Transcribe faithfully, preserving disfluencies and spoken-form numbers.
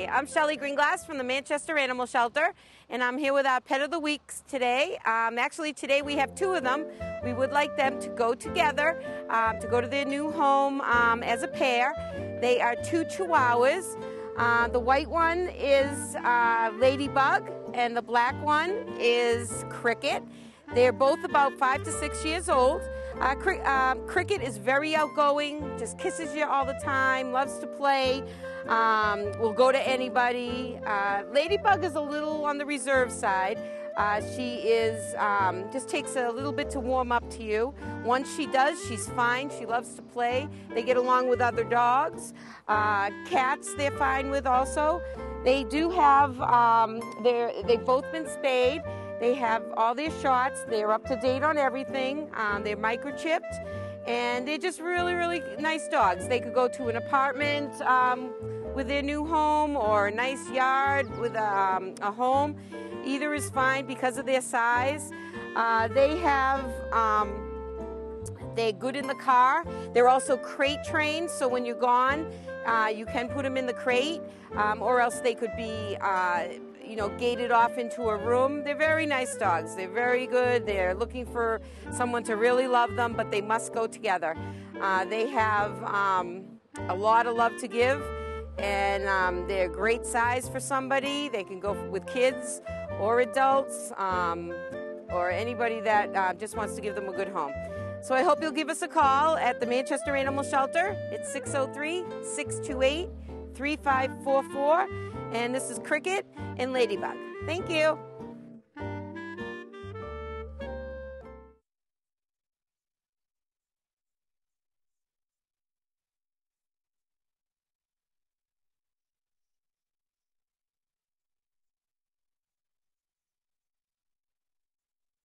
I'm Shelley Greenglass from the Manchester Animal Shelter, and I'm here with our Pet of the Weeks today. Um, actually, today we have two of them. We would like them to go together, um, to go to their new home um, as a pair. They are two Chihuahuas. Uh, the white one is uh, Ladybug, and the black one is Cricket. They're both about five to six years old. Uh, Cri um, Cricket is very outgoing, just kisses you all the time, loves to play, um, will go to anybody. Uh, Ladybug is a little on the reserve side. Uh, she is, um, just takes a little bit to warm up to you. Once she does, she's fine. She loves to play. They get along with other dogs. Uh, cats they're fine with also. They do have, um, they're, they've both been spayed. They have all their shots. They're up to date on everything. Um, they're microchipped, and they're just really, really nice dogs. They could go to an apartment um, with their new home, or a nice yard with a, um, a home. Either is fine because of their size. Uh, they have, um, they're good in the car. They're also crate trained, so when you're gone, uh, you can put them in the crate, um, or else they could be uh, you know, gated off into a room. They're very nice dogs. They're very good. They're looking for someone to really love them, but they must go together. Uh, they have um, a lot of love to give, and um, they're great size for somebody. They can go with kids or adults, um, or anybody that uh, just wants to give them a good home. So I hope you'll give us a call at the Manchester Animal Shelter. It's six oh three, six two eight, three five four four. And this is Cricket and Ladybug. Thank you.